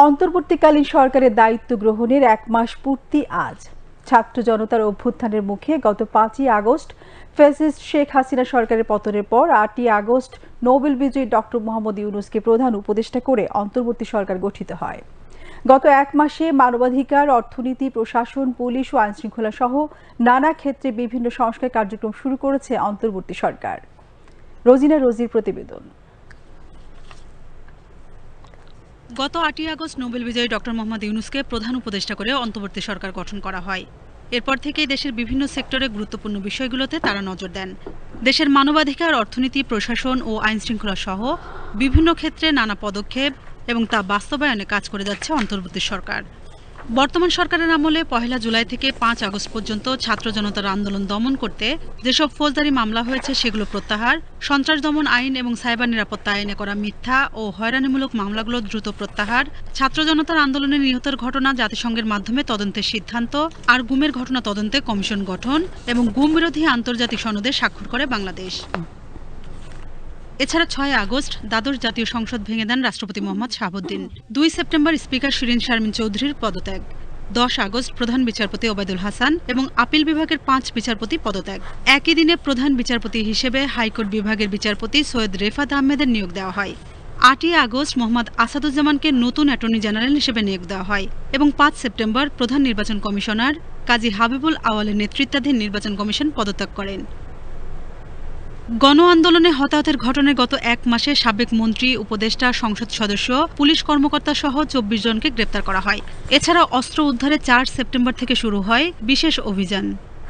অন্তর্বর্তীকালীন সরকারের দায়িত্ব গ্রহণের 1 মাস পূর্তি আজ। ছাত্র জনতার অভ্যুত্থানের মুখে গত 5ই আগস্ট ফ্যাসিস্ট শেখ হাসিনা সরকারের পতনের পর 8ই আগস্ট নোবেল বিজয়ী ডক্টর মোহাম্মদ ইউনূসকে প্রধান উপদেষ্টা করে অন্তর্বর্তী সরকার গঠিত হয়। গত 1 মাসে মানবাধিকার, অর্থনীতি, প্রশাসন, পুলিশ ও আইনশৃঙ্খলা সহ নানা ক্ষেত্রে বিভিন্ন সংস্কার কার্যক্রম শুরু করেছে অন্তর্বর্তী সরকার। রোজিনা রোজির প্রতিবেদন। গত 8ই আগস্ট নোবেল বিজয়ী ডক্টর মোহাম্মদ ইউনূসকে প্রধান উপদেষ্টা করে অন্তর্বর্তী সরকার গঠন করা হয়। এরপর থেকেই দেশের বিভিন্ন সেক্টরে গুরুত্বপূর্ণ বিষয়গুলোতে তারা নজর দেন। দেশের মানবাধিকার, অর্থনীতি, প্রশাসন ও আইনশৃঙ্খলা সহ বিভিন্ন ক্ষেত্রে নানা পদক্ষেপ এবং তা বাস্তবায়নে কাজ করে যাচ্ছে অন্তর্বর্তী সরকার। বর্তমান সরকারের আমলে 1 জুলাই থেকে 5 আগস্ট পর্যন্ত ছাত্র জনতার আন্দোলন দমন করতে যেসব ফৌজদারি মামলা হয়েছে সেগুলো প্রত্যাহার, সন্ত্রাস দমন আইন এবং সাইবার নিরাপত্তা আইনে করা মিথ্যা ও হয়রানিমূলক মামলাগুলো দ্রুত প্রত্যাহার, ছাত্র জনতার আন্দোলনে নিহতের ঘটনা জাতিসংঘের মাধ্যমে তদন্তের সিদ্ধান্ত আর গুমের ঘটনা তদন্তে কমিশন গঠন এবং গুম বিরোধী আন্তর্জাতিক সনদে স্বাক্ষর করে বাংলাদেশ। এছাড়া 6 আগস্ট দ্বাদশ জাতীয় সংসদ ভেঙে দেন রাষ্ট্রপতি মোহাম্মদ শাহাবুদ্দিন। 2 সেপ্টেম্বর স্পিকার শিরিন শারমিন চৌধুরীর পদত্যাগ। 10 আগস্ট প্রধান বিচারপতি ওবায়দুল হাসান এবং আপিল বিভাগের 5 বিচারপতি পদত্যাগ। একই দিনে প্রধান বিচারপতি হিসেবে হাইকোর্ট বিভাগের বিচারপতি সৈয়দ রেফাত আহমেদের নিয়োগ দেওয়া হয়। 8ই আগস্ট মোহাম্মদ আসাদুজ্জামানকে নতুন অ্যাটর্নি জেনারেল হিসেবে নিয়োগ দেওয়া হয় এবং 5 সেপ্টেম্বর প্রধান নির্বাচন কমিশনার কাজী হাবিবুল আওয়ালের নেতৃত্বাধীন নির্বাচন কমিশন পদত্যাগ করেন। গণ আন্দোলনে হতাহতের ঘটনায় গত 1 মাসে সাবেক মন্ত্রী, উপদেষ্টা, সংসদ সদস্য, পুলিশ কর্মকর্তা সহ 24 জনকে গ্রেপ্তার করা হয়। এছাড়া অস্ত্র উদ্ধারে 4 সেপ্টেম্বর থেকে শুরু হয় বিশেষ অভিযান।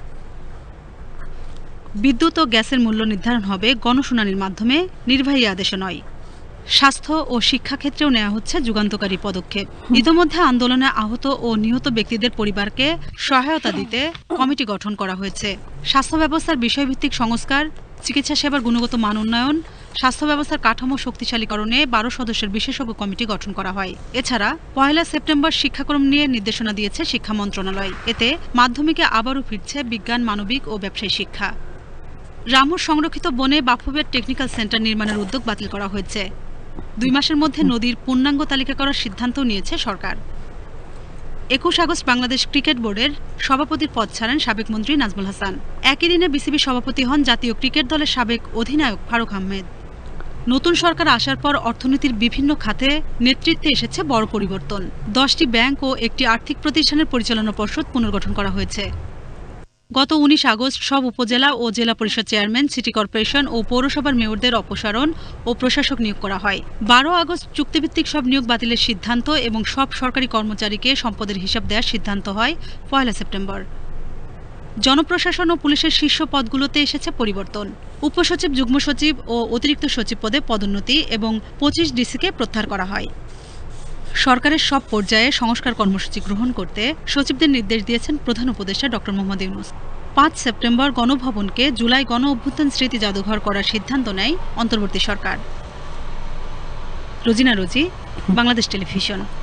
বিদ্যুৎ ও গ্যাসের মূল্য নির্ধারণ হবে গণশুনানির মাধ্যমে, নির্বাহী আদেশে নয়। স্বাস্থ্য ও শিক্ষা ক্ষেত্রেও নেওয়া হচ্ছে যুগান্তকারী পদক্ষেপ। ইতোমধ্যে আন্দোলনে আহত ও নিহত ব্যক্তিদের পরিবারকে সহায়তা দিতে কমিটি গঠন করা হয়েছে। স্বাস্থ্য ব্যবস্থার বিষয়ভিত্তিক সংস্কার, চিকিৎসা সেবার গুণগত মান উন্নয়ন, স্বাস্থ্য ব্যবস্থার কাঠামো শক্তিশালীকরণে 12 সদস্যের বিশেষজ্ঞ কমিটি গঠন করা হয়। এছাড়া 1 সেপ্টেম্বর শিক্ষাক্রম নিয়ে নির্দেশনা দিয়েছে শিক্ষা মন্ত্রণালয়। এতে মাধ্যমিকে আবারও ফিরছে বিজ্ঞান, মানবিক ও ব্যবসায়ী শিক্ষা। রামুর সংরক্ষিত বনে বাফুফের টেকনিক্যাল সেন্টার নির্মাণের উদ্যোগ বাতিল করা হয়েছে। 2 মাসের মধ্যে নদীর পূর্ণাঙ্গ তালিকা করার সিদ্ধান্ত নিয়েছে সরকার। 21 আগস্ট বাংলাদেশ ক্রিকেট বোর্ডের সভাপতির পদ ছাড়েন সাবেক মন্ত্রী নাজমুল হাসান। একই দিনে বিসিবি সভাপতি হন জাতীয় ক্রিকেট দলের সাবেক অধিনায়ক ফারুক আহমেদ। নতুন সরকার আসার পর অর্থনীতির বিভিন্ন খাতে নেতৃত্বে এসেছে বড় পরিবর্তন। 10টি ব্যাংক ও একটি আর্থিক প্রতিষ্ঠানের পরিচালনা পর্ষদ পুনর্গঠন করা হয়েছে। গত 19 আগস্ট সব উপজেলা ও জেলা পরিষদ চেয়ারম্যান, সিটি কর্পোরেশন ও পৌরসভার মেয়রদের অপসারণ ও প্রশাসক নিয়োগ করা হয়। 12 আগস্ট চুক্তিভিত্তিক সব নিয়োগ বাতিলের সিদ্ধান্ত এবং সব সরকারি কর্মচারীকে সম্পদের হিসাব দেওয়ার সিদ্ধান্ত হয় 1 সেপ্টেম্বর। জনপ্রশাসন ও পুলিশের শীর্ষ পদগুলোতে এসেছে পরিবর্তন। উপসচিব, যুগ্ম সচিব ও অতিরিক্ত সচিব পদে পদোন্নতি এবং 25 ডিসিকে প্রত্যাহার করা হয়। সরকারের সব পর্যায়ে সংস্কার কর্মসূচি গ্রহণ করতে সচিবদের নির্দেশ দিয়েছেন প্রধান উপদেষ্টা ডক্টর মোহাম্মদ ইউনূস। 5 সেপ্টেম্বর গণভবনকে জুলাই গণ অভ্যুত্থান স্মৃতি জাদুঘর করার সিদ্ধান্ত নেয় অন্তর্বর্তী সরকার। রোজিনা রোজি, বাংলাদেশ টেলিভিশন।